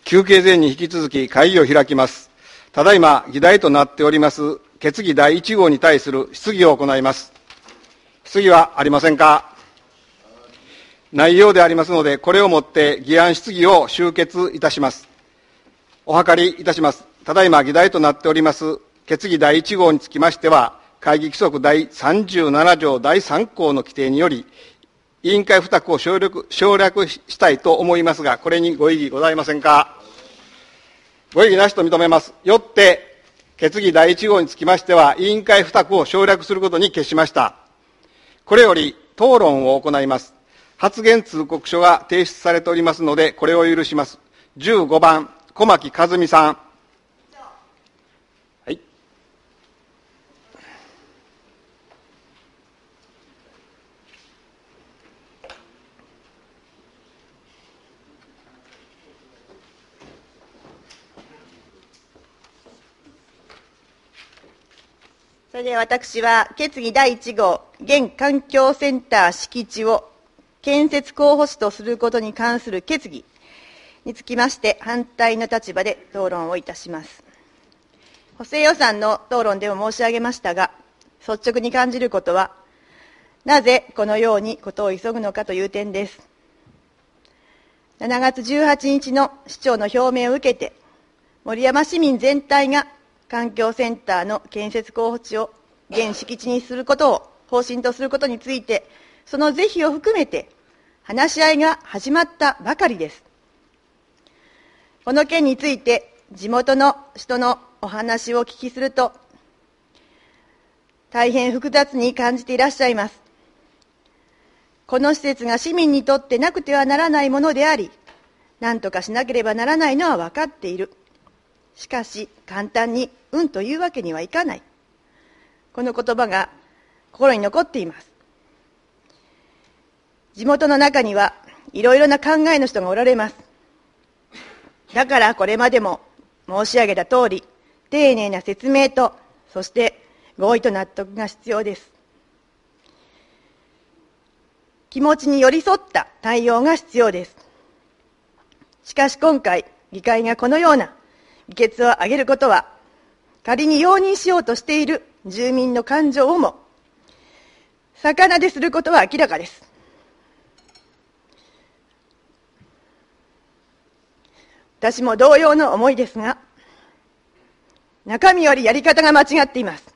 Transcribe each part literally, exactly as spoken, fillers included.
休憩前に引き続き会議を開きます。ただいま議題となっております決議だいいち号に対する質疑を行います。質疑はありませんか。内容でありますので、これをもって議案質疑を終結いたします。お諮りいたします。ただいま議題となっております決議だいいち号につきましては、会議規則だいさんじゅうなな条だいさん項の規定により、委員会付託を省略、省略したいと思いますが、これにご異議ございませんか。ご異議なしと認めます。よって、決議だいいち号につきましては、委員会付託を省略することに決しました。これより討論を行います。発言通告書が提出されておりますので、これを許します。じゅうごばん、小牧和美さん。はい。 それでは私は決議だいいち号、現環境センター敷地を建設候補地とすることに関する決議につきまして反対の立場で討論をいたします。補正予算の討論でも申し上げましたが、率直に感じることは、なぜこのようにことを急ぐのかという点です。しちがつじゅうはちにちの市長の表明を受けて、森山市民全体が環境センターの建設候補地を現敷地にすることを方針とすることについて、その是非を含めて話し合いが始まったばかりです。この件について地元の人のお話をお聞きすると、大変複雑に感じていらっしゃいます。この施設が市民にとってなくてはならないものであり、何とかしなければならないのは分かっている。しかし簡単にうんというわけにはいかない。この言葉が心に残っています。地元の中にはいろいろな考えの人がおられます。だからこれまでも申し上げた通り、丁寧な説明と、そして合意と納得が必要です。気持ちに寄り添った対応が必要です。しかし今回、議会がこのような議決を挙げることは、仮に容認しようとしている住民の感情をも逆なですることは明らかです。私も同様の思いですが、中身よりやり方が間違っています。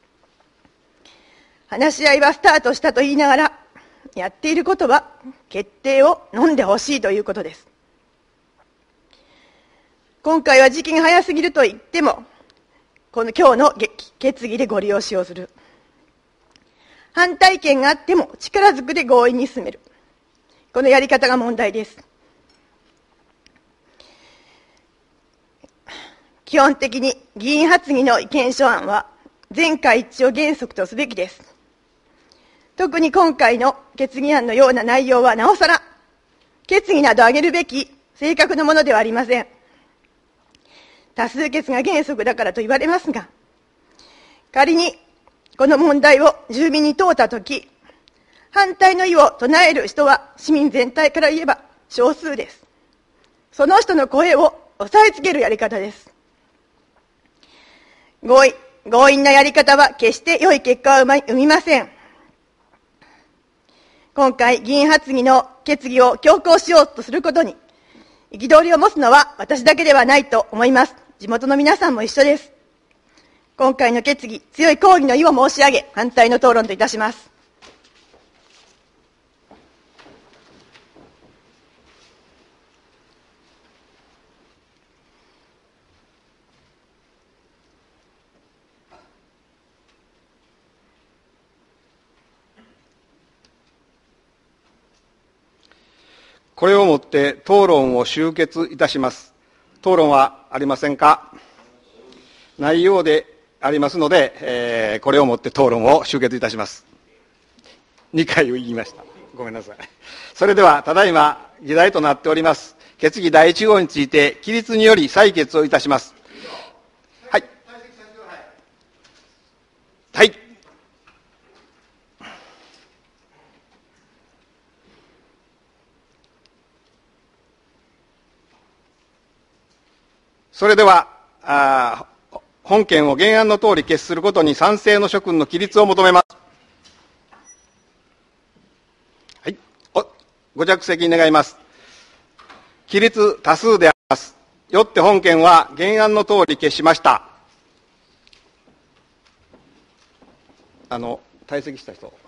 話し合いはスタートしたと言いながら、やっていることは決定を飲んでほしいということです。今回は時期が早すぎると言っても、この今日の決議でご利用しをする。反対意見があっても力ずくで強引に進める。このやり方が問題です。基本的に議員発議の意見書案は全会一致を原則とすべきです。特に今回の決議案のような内容はなおさら、決議など挙げるべき正確なものではありません。多数決が原則だからと言われますが、仮にこの問題を住民に問うたとき、反対の意を唱える人は市民全体から言えば少数です。その人の声を抑えつけるやり方です。強引、強引なやり方は決して良い結果を生みません。今回議員発議の決議を強行しようとすることに憤りを持つのは私だけではないと思います。地元の皆さんも一緒です。今回の決議、強い抗議の意を申し上げ、反対の討論といたします。 これをもって討論を終結いたします。討論はありませんか。内容でありますので、えー、これをもって討論を終結いたします。にかい言いました。ごめんなさい。それでは、ただいま議題となっております、決議だいいち号について、起立により採決をいたします。はい。はい。 それでは、あ本件を原案の通り決することに賛成の諸君の起立を求めます。はい。お、ご着席願います。起立多数であります。よって本件は原案の通り決しました。あの、退席した人。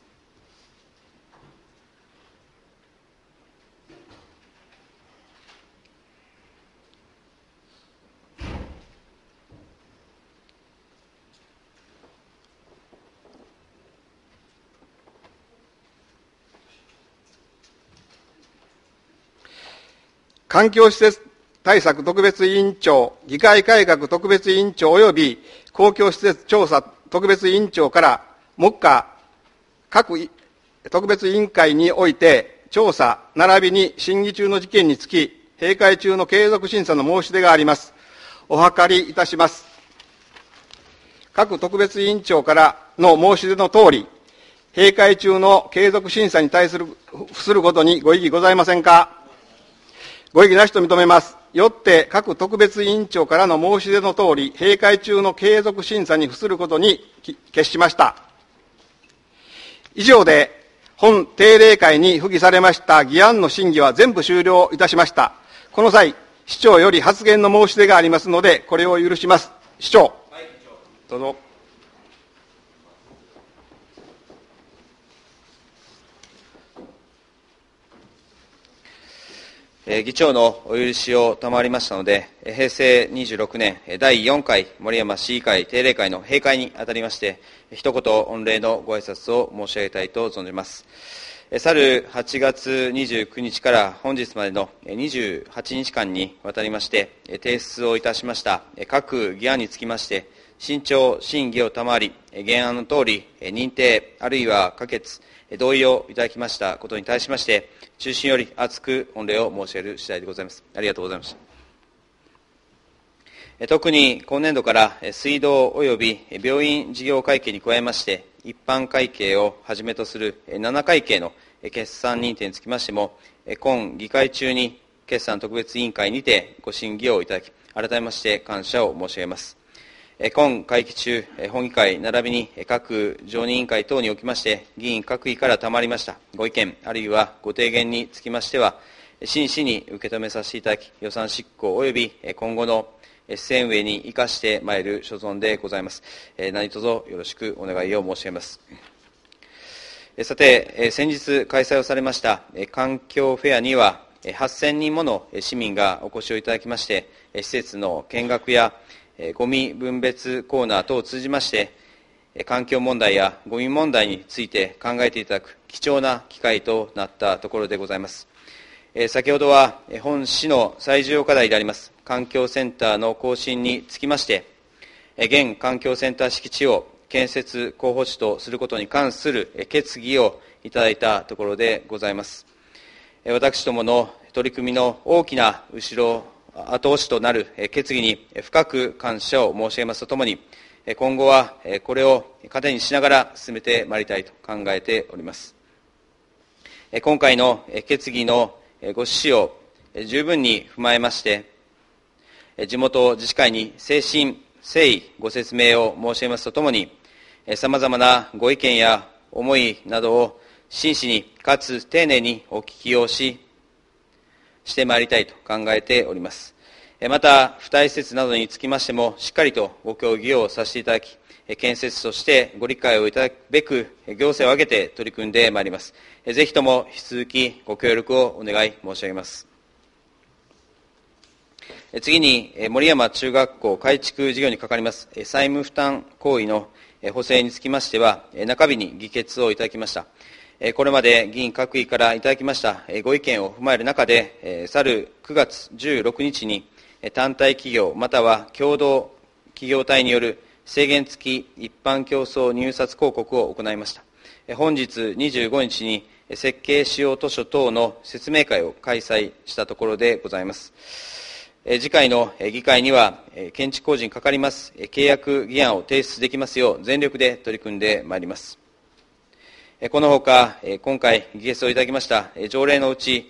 環境施設対策特別委員長、議会改革特別委員長及び公共施設調査特別委員長から目下各特別委員会において調査並びに審議中の事件につき閉会中の継続審査の申し出があります。お諮りいたします。各特別委員長からの申し出のとおり、閉会中の継続審査に対する付することにご異議ございませんか。ご異議なしと認めます。よって各特別委員長からの申し出のとおり、閉会中の継続審査に付することに決しました。以上で本定例会に付議されました議案の審議は全部終了いたしました。この際、市長より発言の申し出がありますので、これを許します。市長。はい、どうぞ。 議長のお許しを賜りましたので、平成にじゅうろくねんだいよんかい森山市議会定例会の閉会にあたりまして、一言御礼のご挨拶を申し上げたいと存じます。去るはちがつにじゅうくにちから本日までのにじゅうはちにちかんにわたりまして、提出をいたしました各議案につきまして、慎重審議を賜り、原案のとおり認定あるいは可決、同意をいただきましたことに対しまして、中心より厚く御礼を申し上げる次第でございます。ありがとうございました。特に今年度から水道及び病院事業会計に加えまして、一般会計をはじめとするなな会計の決算認定につきましても、今議会中に決算特別委員会にてご審議をいただき、改めまして感謝を申し上げます。今会期中、本議会並びに各常任委員会等におきまして、議員各位から賜りましたご意見、あるいはご提言につきましては、真摯に受け止めさせていただき、予算執行及び今後の施政運営に生かしてまいる所存でございます。何卒よろしくお願いを申し上げます。さて、先日開催をされました環境フェアには、はっせんにんもの市民がお越しをいただきまして、施設の見学やゴミ分別コーナー等を通じまして、環境問題やゴミ問題について考えていただく貴重な機会となったところでございます。先ほどは本市の最重要課題であります環境センターの更新につきまして、現環境センター敷地を建設候補地とすることに関する決議をいただいたところでございます。私どもの取り組みの大きな後ろ後押しとなる決議に深く感謝を申し上げますとともに、今後はこれを糧にしながら進めてまいりたいと考えております。今回の決議のご趣旨を十分に踏まえまして、地元自治会に誠心誠意ご説明を申し上げますとともに、さまざまなご意見や思いなどを真摯にかつ丁寧にお聞きをし、してまいりたいと考えております。また、付帯施設などにつきましても、しっかりとご協議をさせていただき、建設としてご理解をいただくべく、行政を挙げて取り組んでまいります。ぜひとも引き続きご協力をお願い申し上げます。次に、森山中学校改築事業にかかります債務負担行為の補正につきましては、中日に議決をいただきました。これまで議員各位からいただきましたご意見を踏まえる中で、去るくがつじゅうろくにちに単体企業または共同企業体による制限付き一般競争入札広告を行いました。本日にじゅうごにちに設計使用図書等の説明会を開催したところでございます。次回の議会には建築工事にかかります契約議案を提出できますよう全力で取り組んでまいります。このほか、今回議決をいただきました条例のうち、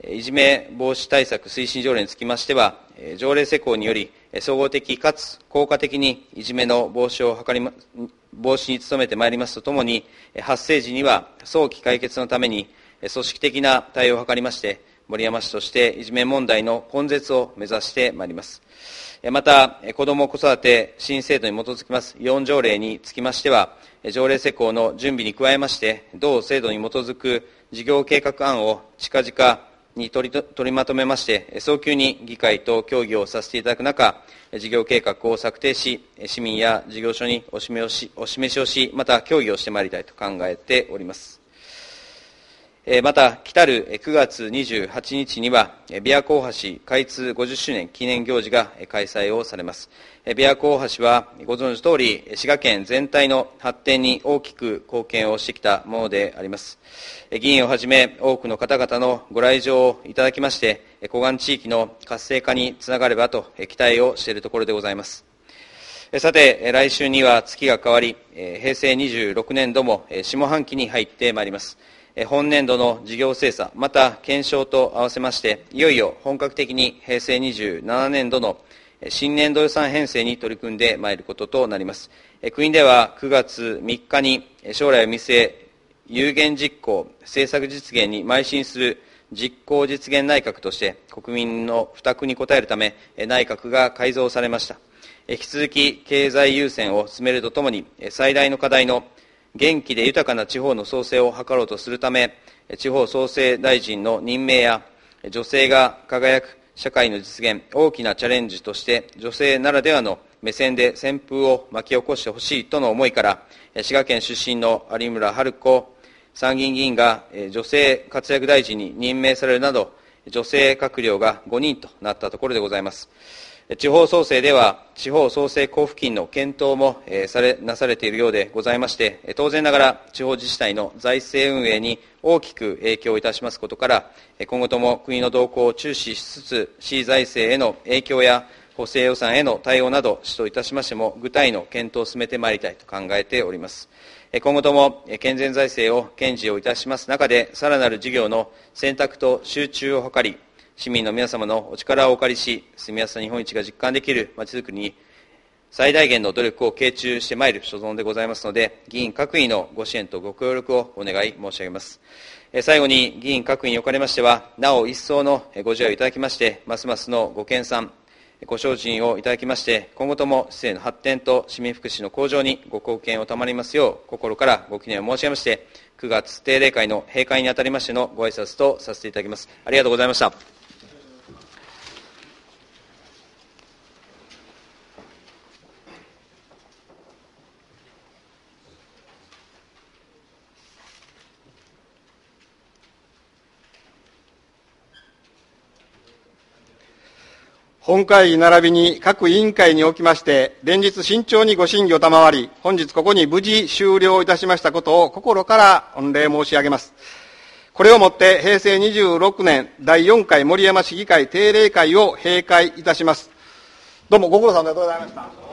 いじめ防止対策推進条例につきましては、条例施行により、総合的かつ効果的にいじめの防止を図りま、防止に努めてまいりますとともに、発生時には早期解決のために、組織的な対応を図りまして、森山市としていじめ問題の根絶を目指してまいります。また、子ども子育て新制度に基づきますよん条例につきましては、条例施行の準備に加えまして、同制度に基づく事業計画案を近々に取り、取りまとめまして、早急に議会と協議をさせていただく中、事業計画を策定し、市民や事業所にお示しをし、お示しをし、また協議をしてまいりたいと考えております。また、来たるくがつにじゅうはちにちには、琵琶湖大橋開通ごじゅっしゅうねん記念行事が開催をされます。琵琶湖大橋は、ご存知のとおり、滋賀県全体の発展に大きく貢献をしてきたものであります。議員をはじめ、多くの方々のご来場をいただきまして、湖岸地域の活性化につながればと期待をしているところでございます。さて、来週には月が変わり、平成にじゅうろくねんども下半期に入ってまいります。本年度の事業精査、また検証と合わせまして、いよいよ本格的に平成にじゅうななねんどの新年度予算編成に取り組んでまいることとなります。国ではくがつみっかに将来を見据え、有言実行、政策実現に邁進する実行実現内閣として国民の負託に応えるため内閣が改造されました。引き続き経済優先を進めるとともに、最大の課題の元気で豊かな地方の創生を図ろうとするため、地方創生大臣の任命や、女性が輝く社会の実現、大きなチャレンジとして、女性ならではの目線で旋風を巻き起こしてほしいとの思いから、滋賀県出身の有村春子参議院議員が女性活躍大臣に任命されるなど、女性閣僚がごにんとなったところでございます。地方創生では、地方創生交付金の検討も、えー、されなされているようでございまして、当然ながら地方自治体の財政運営に大きく影響いたしますことから、今後とも国の動向を注視しつつ、市財政への影響や補正予算への対応など、市といたしましても、具体の検討を進めてまいりたいと考えております。今後とも健全財政を堅持をいたします中で、さらなる事業の選択と集中を図り、市民の皆様のお力をお借りし、住みやすさ日本一が実感できるまちづくりに最大限の努力を傾注してまいる所存でございますので、議員各位のご支援とご協力をお願い申し上げます。最後に、議員各位におかれましては、なお一層のご自愛をいただきまして、ますますのご研鑽、ご精進をいただきまして、今後とも市政の発展と市民福祉の向上にご貢献を賜りますよう、心からご祈念を申し上げまして、くがつ定例会の閉会にあたりましてのご挨拶とさせていただきます。ありがとうございました。 本会議並びに各委員会におきまして、連日慎重にご審議を賜り、本日ここに無事終了いたしましたことを心から御礼申し上げます。これをもって平成にじゅうろくねんだいよんかい森山市議会定例会を閉会いたします。どうもご苦労さんありがとうございました。